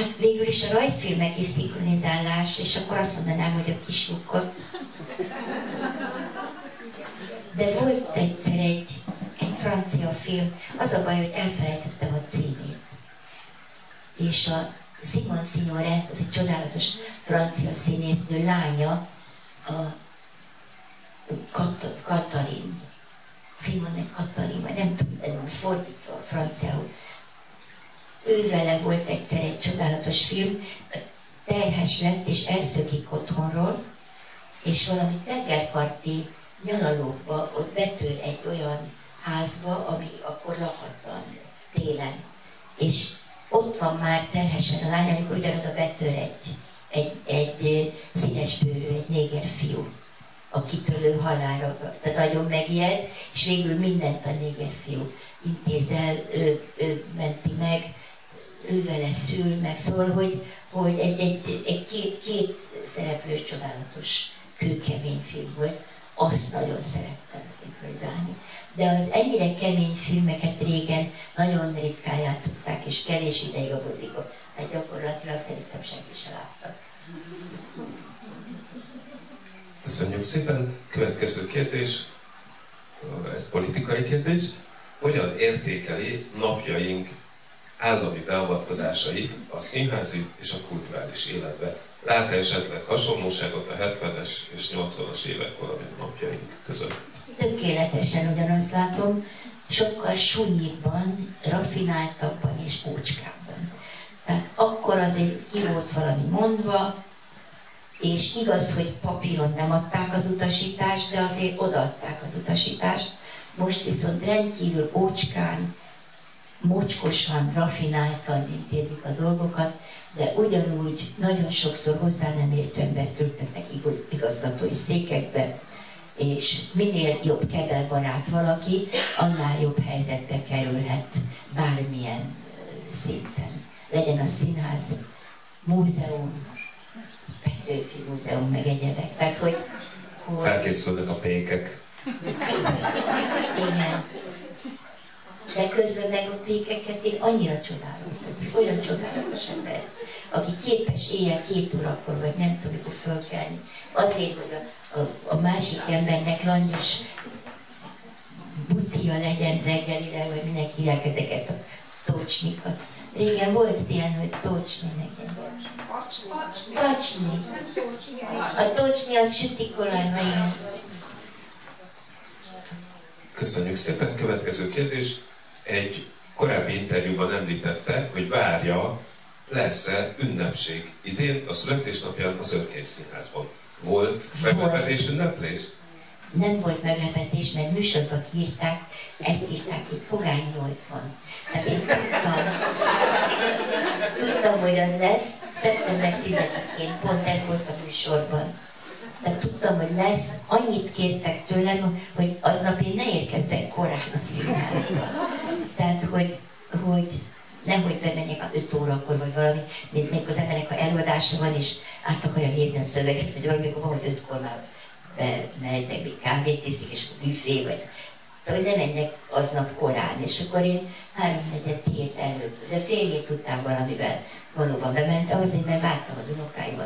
Hát végül is a rajzfilmek is szinkronizálás, és akkor azt mondanám, hogy a kisfiúkkal. De volt egyszer egy francia film, az a baj, hogy elfelejtettem a címét. És a Simone Signoret, az egy csodálatos francia színésznő lánya, a Katalin, Simone Katalin, vagy nem tudom, fordítva a franciául. Ő vele volt egyszer egy csodálatos film, terhes lett és elszökik otthonról, és valami tengerparti nyaralókba ott betör egy olyan házba, ami akkor lakatlan télen. És ott van már terhesen a lány, amikor ugyanoda betör egy színesbőrű, egy néger fiú, akitől ő halálra nagyon megijed, és végül mindent a néger fiú intézel, ő menti meg, ő vele szül meg, szóval, hogy egy két szereplős csodálatos, kőkemény film volt, azt nagyon szerettem szinkronizálni. De az ennyire kemény filmeket régen nagyon ritkán játszották, és kevés ideig a mozikot. Hát gyakorlatilag szerintem senki se látta. Köszönjük szépen. Következő kérdés, ez politikai kérdés. Hogyan értékeli napjaink állami beavatkozásait a színházi és a kulturális életbe? Lát-e esetleg hasonlóságot a 70-es és 80-as évek valamint napjaink között? Tökéletesen ugyanazt látom, sokkal súlyibban, raffináltabban és ócskábban. Tehát akkor azért ki volt valami mondva, és igaz, hogy papíron nem adták az utasítást, de azért odaadták az utasítást. Most viszont rendkívül ócskán, mocskosan, raffináltan intézik a dolgokat, de ugyanúgy nagyon sokszor hozzá nem értő embert ültetnek igazgatói székekbe, és minél jobb kebelbarát valaki, annál jobb helyzetbe kerülhet bármilyen szinten. Legyen a színház, múzeum, Petőfi Múzeum, meg egyebek. Tehát, hogy felkészülnek a pékek. Igen. De közben meg a pékeket én annyira csodálom. Olyan csodálatos ember, aki képes éjjel 2 órakor, vagy nem tudom, mikor fölkelni. Azért, hogy a másik embernek langyos bucia legyen reggelire, vagy minek hívják ezeket a tócsnikat. Régen volt ilyen, hogy tócsni legyen. Kacsni. A tócsni az sütikolajma, igen. Köszönjük szépen. Következő kérdés. Egy korábbi interjúban említette, hogy várja, lesz-e ünnepség idén a születésnapján az Örkény Színházban. Volt meglepetés, ünneplés? Nem volt meglepetés, mert műsorba írták, ezt írták, hogy Pogány 80. Tehát én tudtam, hogy az lesz, szeptember 10-én, pont ez volt a műsorban. Tehát tudtam, hogy lesz, annyit kértek tőlem, hogy aznap én ne érkezzek korán a színházba. Tehát, hogy nehogy bemenjek a 5 órakor, vagy valami, még az embernek, ha előadása van, és át akarja nézni a szöveget, vagy valamikor van, hogy 5-kor már bemegy, meg még kávét iszik, és a büfé, vagy... Szóval ne menjek aznap korán, és akkor én 3-4 hét előtt, de fél hét után valamivel valóban bementem, azért, mert vártam az unokáimat,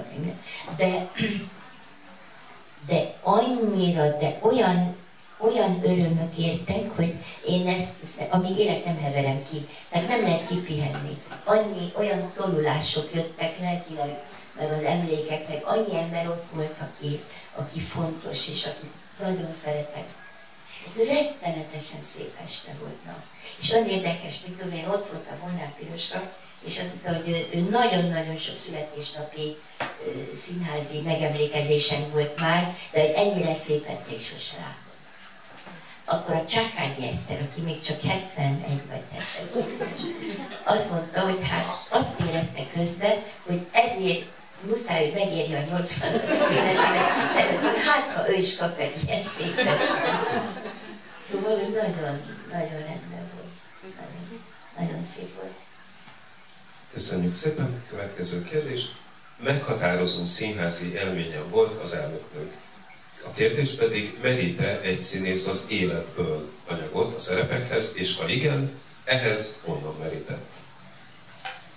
de annyira, de olyan örömök értek, hogy én ezt amíg élek, nem heverem ki. Tehát nem lehet kipihenni. Olyan tolulások jöttek lelkileg, meg az emlékek, meg annyi ember ott volt, aki fontos, és aki nagyon szeretek. Rettenetesen szép este volt nap. És olyan érdekes, mit tudom én, ott voltam Molnár Piroska, és azt mondta, hogy ő nagyon-nagyon sok születésnapi színházi megemlékezésen volt már, de hogy ennyire szépet még sose látott. Akkor a Csákányi Eszter, aki még csak 71 vagy 72 éves, azt mondta, hogy hát azt érezte közben, hogy ezért muszáj, hogy megérje a 80 életének, hát ha ő is kap egy ilyen szép estét. Szóval nagyon rendben volt. Nagyon szép volt. Köszönjük szépen. Következő kérdés. Meghatározó színházi élményem volt az Elnöknők. A kérdés pedig, merít-e egy színész az életből anyagot a szerepekhez, és ha igen, ehhez honnan merített?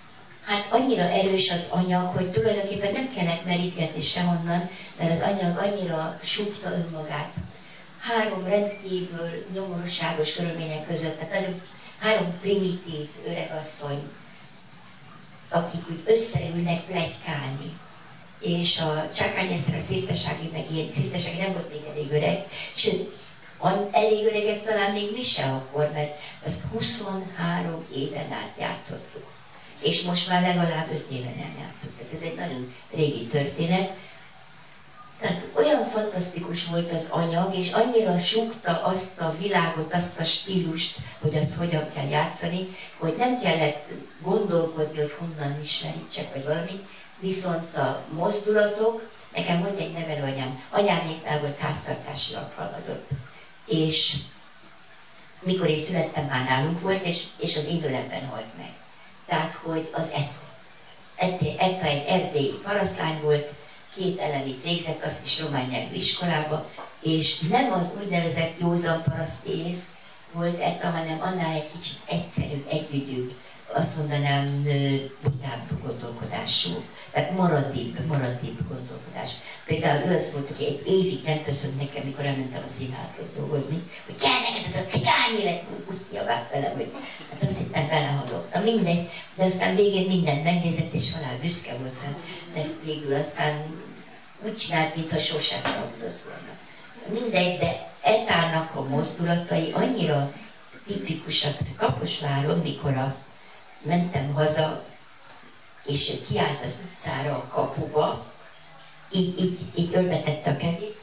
Hát annyira erős az anyag, hogy tulajdonképpen nem kellett merítgetni sehonnan, mert az anyag annyira súgta önmagát. 3 rendkívül nyomorúságos körülmények között, tehát nagyon 3 primitív öregasszony, akik úgy összeülnek pletykálni. És a Csákány Eszter, a Szirtesági, meg ilyen Szirtesági nem volt még elég öreg, sőt, elég öregek talán még mi se akkor, mert azt 23 éven át játszottuk. És most már legalább 5 éven eljátszottuk. Tehát ez egy nagyon régi történet. Tehát olyan fantasztikus volt az anyag, és annyira súgta azt a világot, azt a stílust, hogy azt hogyan kell játszani, hogy nem kellett gondolkodni, hogy honnan ismerítsek, vagy valami. Viszont a mozdulatok, nekem volt egy nevelőanyám, anyáméknál volt háztartási alkalmazott. És mikor én születtem, már nálunk volt, és az élőlemben halt meg. Tehát, hogy az Etta egy erdélyi parasztlány volt, 2 elemit végzett, azt is román nyelvű iskolába, és nem az úgynevezett józan parasztész volt Etta, hanem annál egy kicsit egyszerűbb, együgyűbb, azt mondanám, butább gondolkodású, tehát maradibb gondolkodás. Például ő az volt, aki egy évig nem köszönt nekem, mikor elmentem a színházhoz dolgozni, hogy kell neked ez a cigány élet, úgy kiabált velem, hogy hát azt hittem belehalok. Na mindegy, de aztán végén mindent megnézett, és halál büszke volt rá, mert végül aztán úgy csinált, mintha sosem kapott volna. Mindegy, de Ettának a mozdulatai annyira tipikusak. Kaposváron, mikor mentem haza, és ő kiállt az utcára a kapuba, így ölbetette a kezét,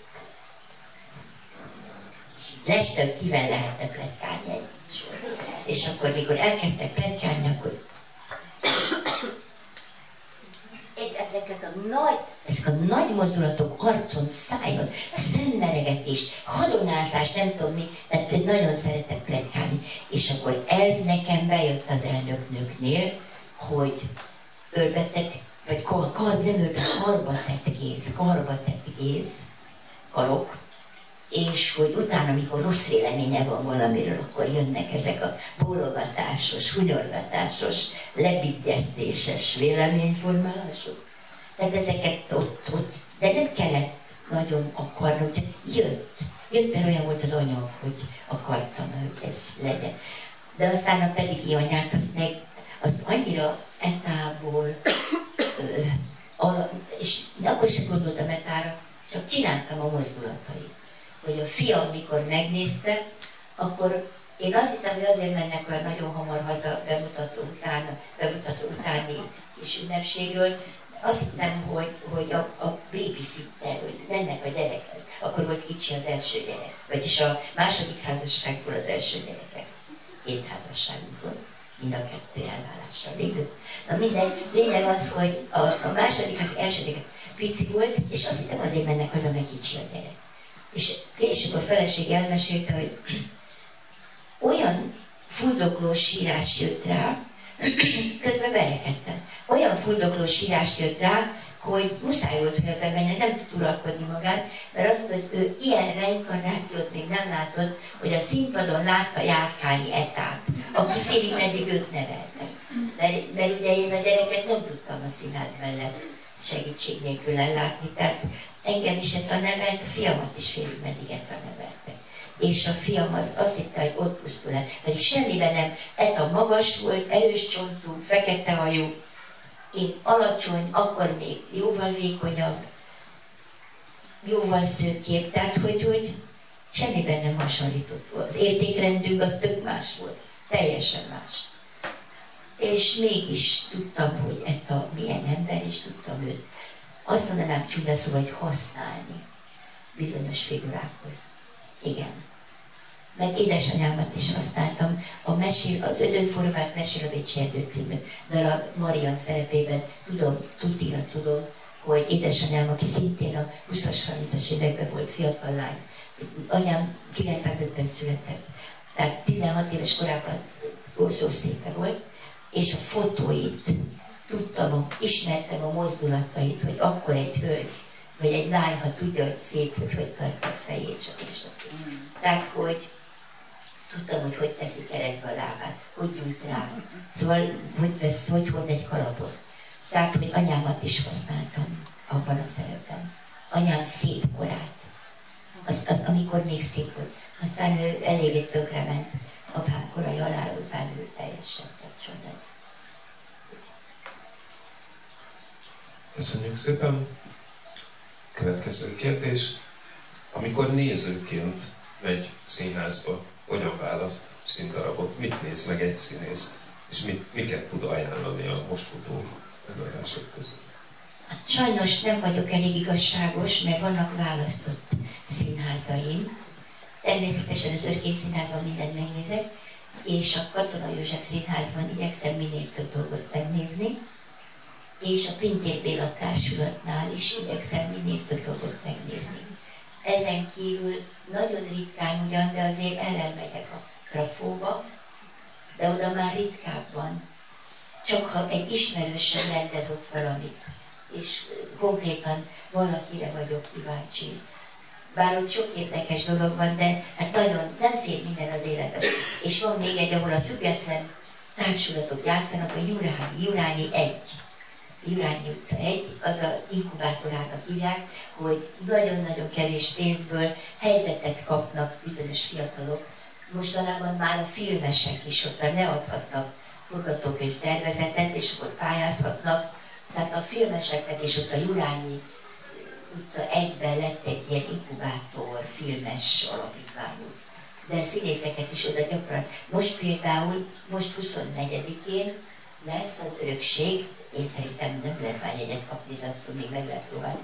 és leste, hogy kivel lehetne pletykálni egy sor. És akkor, mikor elkezdtek pletykálni, akkor ezek a nagy mozdulatok arcon, szájon, szemmeregetés, hadonázás, nem tudom mi, tehát ő nagyon szeretett pletykálni. És akkor ez nekem bejött az elnöknőknél, hogy ölbetett, vagy karba tett kéz, karok, és hogy utána, amikor rossz véleménye van valamiről, akkor jönnek ezek a bólogatásos, hunyorgatásos, lebigyeztéses véleményformálások. Tehát ezeket ott, de nem kellett nagyon akarnom, csak jött, mert olyan volt az anyag, hogy akartam, hogy ez legyen. De aztán a Pediki anyát, azt annyira Ettából, és akkor sem gondoltam Ettára, csak csináltam a mozdulatait. Hogy a fiam, mikor megnézte, akkor én azt hittem, hogy azért mennek olyan nagyon hamar haza bemutató utáni kis ünnepségről. Azt hittem, hogy a babysitter, hogy mennek a gyerekhez. Akkor volt kicsi az első gyerek. Vagyis a második házasságból az első gyerekek. 2 házasságunk volt. Mind a 2 elválással végzett. Na mindegy, lényeg az, hogy a második házasság első gyerek pici volt, és azt hittem, azért mennek haza, mert kicsi a gyerek. És később a feleség elmesélte, hogy olyan fuldoklós sírás jött rá, közben verekedtem. Olyan fuldoklós sírás jött rá, hogy muszáj volt, hogy az ember nem tud uralkodni magát, mert azt mondta, hogy ő ilyen reinkarnációt még nem látott, hogy a színpadon látta járkálni Ettát, aki félig meddig őt nevelte. Mert ugye én a gyereket nem tudtam a színház mellett segítség nélkül ellátni, tehát engem is Etta nevelt, a fiamat is félig meddig Etta nevelte. És a fiam azt hitte, hogy ott pusztul el, pedig semmiben nem. Etta magas volt, erős csontú, fekete hajú, én alacsony, akkor még jóval vékonyabb, jóval szőkébb, tehát hogy semmiben nem hasonlított. Az értékrendünk az tök más volt, teljesen más. És mégis tudtam, hogy Etta milyen ember, és tudtam őt, azt mondanám csúnya szóval, hogy használni bizonyos figurákhoz. Igen. Meg édesanyámat is használtam, az Ödönforvát Mesél a Bécsi Erdő című darab Marian szerepében tudom, hogy édesanyám, aki szintén a 20-as, 30-as években volt fiatal lány, anyám 950 született, tehát 16 éves korában orzószéke volt, és a fotóit tudtam, ismertem a mozdulatait, hogy akkor egy hölgy, vagy egy lány, ha tudja, hogy szép, hogy tartja a fejét, stb. Tehát, hogy Tudtam, hogy teszi keresztbe a lábát, hogy gyújt rá. Szóval, hogy hord egy kalapot. Tehát, hogy anyámat is használtam abban a szerepben. Anyám szép korát. Az amikor még szép volt. Aztán ő eléggé tönkrement. Apám korai halál után ő teljesen kapcsolatban. Köszönjük szépen. Következő kérdés. Amikor nézőként megy színházba, hogyan választ színdarabot? Mit néz meg egy színész? És miket tud ajánlani a most futó előadások között? Sajnos nem vagyok elég igazságos, mert vannak választott színházaim. Természetesen az Örkény Színházban mindent megnézek, és a Katona József Színházban igyekszem minél több dolgot megnézni, és a Pintér Béla Társulatnál is igyekszem minél több dolgot megnézni. Ezen kívül nagyon ritkán ugyan, de azért elmegyek a Trafóba, de oda már ritkábban, csak ha egy ismerősen rendez ott valamit, és konkrétan valakire vagyok kíváncsi. Bár ott sok érdekes dolog van, de hát nagyon nem fér minden az életben. És van még egy, ahol a független társulatok játszanak, a Jurányi 1. Jurányi utca 1, az a inkubátorháznak hívják, hogy nagyon-nagyon kevés pénzből helyzetet kapnak bizonyos fiatalok. Mostanában már a filmesek is ott leadhatnak forgatókönyv tervezetet, és akkor pályázhatnak. Tehát a filmeseknek is ott a Jurányi utca 1-ben lett egy ilyen inkubátor, filmes alapítványú. De színészeket is oda gyakran. Most például, most 24-én lesz az Örökség. Én szerintem nem lehet már jegyet kapni, de attól még meg lehet próbálni.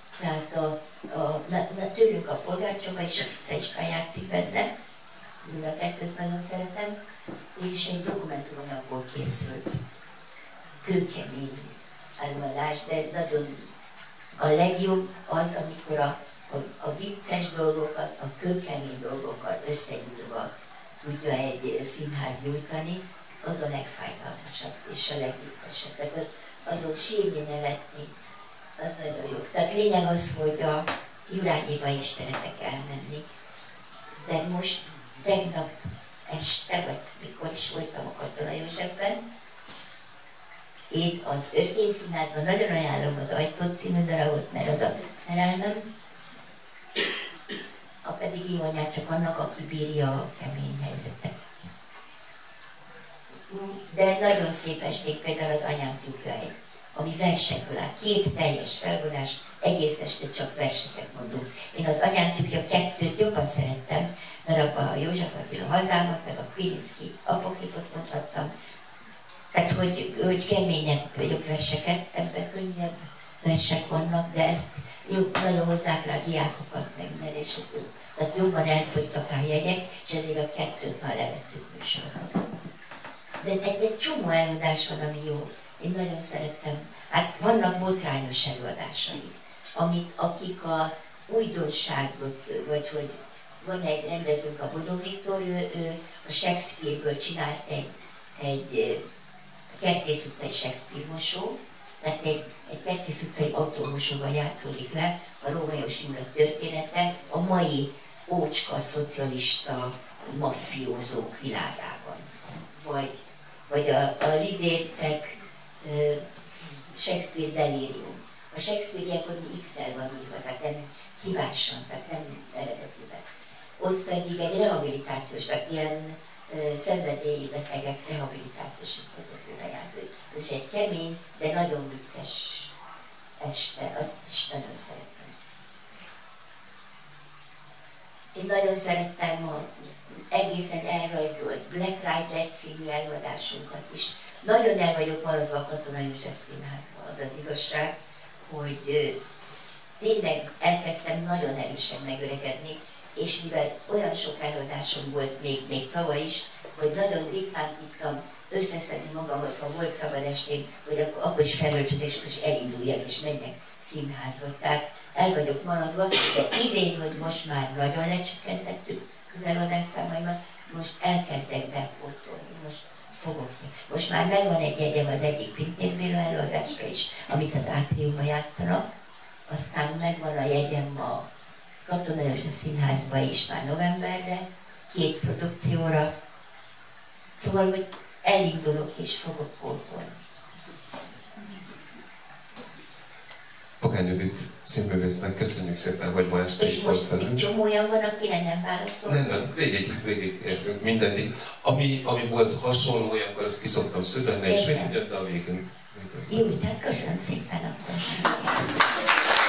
Tehát tőlük a Polgárcsaba és a Fica István játszik benne, mind a kettőt nagyon szeretem, és egy dokumentumanyagból készült. Kőkemény előadás, de nagyon a legjobb az, amikor a vicces dolgokat, a kőkemény dolgokat összegyúrva tudja egy színház nyújtani, az a legfájdalmasabb és a legviccesebb. Tehát azon sírni, nevetni, az nagyon jó. Tehát lényeg az, hogy a Jurányiba is szeretek elmenni. De most tegnap este, vagy mikor is voltam a Katona Józsefben, én az Örkény Színházban nagyon ajánlom az Ajtót című darabot, mert az a szerelmem, a pedig jó anyát csak annak, aki bírja a kemény helyzetet. De nagyon szép esték például az Anyám tükre 1, ami versekből áll. 2 teljes felvonás, egész este csak verseket mondunk. Én az Anyám tükre 2-t jobban szerettem, mert abban a József Attila Hazámat, meg a Kvilinszky apokrifot mondhattam. Tehát, hogy keményebb jobb verseket, ebben könnyebb versek vannak, de ezt nagyon hozzák rá diákokat meg minden, és ezt tehát jobban elfogytak rá jegyek, és ezért a 2-t már levettük műsorra. De egy csomó előadás van, ami jó. Én nagyon szerettem. Hát vannak botrányos előadásai, akik a újdonságot, vagy hogy van egy rendezőnk, a Bodó Viktor, ő a Shakespeare-ből csinált egy Kertész utcai Shakespeare mosó, tehát egy Kertész utcai autómosóban játszódik le a Rómeós Júlia története a mai ócska szocialista maffiózók világában. Vagy a Lidércek Shakespeare delirium. A Shakespeare ilyenkor X-el van írva, tehát nem hibásan, tehát nem eredetiben. Ott pedig egy rehabilitációs, tehát ilyen szenvedélybetegek rehabilitációs intézetében játszódik. Ez is egy kemény, de nagyon vicces este, azt is nagyon szeretem. Én nagyon szerettem a egészen elrajzolt Black Rider című előadásunkat is. Nagyon el vagyok maradva a Katona József Színházban, az az igazság, hogy tényleg elkezdtem nagyon erősen megöregedni, és mivel olyan sok előadásom volt még tavaly is, hogy nagyon ritkán tudtam összeszedni magam, hogyha volt szabad estém, hogy akkor is felöltözés, és elinduljak, és menjek színházba. Tehát el vagyok maradva, de idén, hogy most már nagyon lecsökkentettük az előadás számaimat, most elkezdek bepótolni, most fogok ki. Most már megvan egy jegyem az egyik Pintér Béla előadásra is, amit az Átriumban játszanak, aztán megvan a jegyem a Katona József Színházba is már novemberre, 2 produkcióra. Szóval, hogy elindulok és fogok pótolni. Pogány Judit színművésznek köszönjük szépen, hogy ma este És itt volt most velünk. egy csomó olyan van, akire nem válaszol? Nem, végig értünk mindeddig. Ami volt hasonló, olyankor azt ki szoktam szögölni, és még jött a végén. Jó, tehát köszönöm szépen akkor.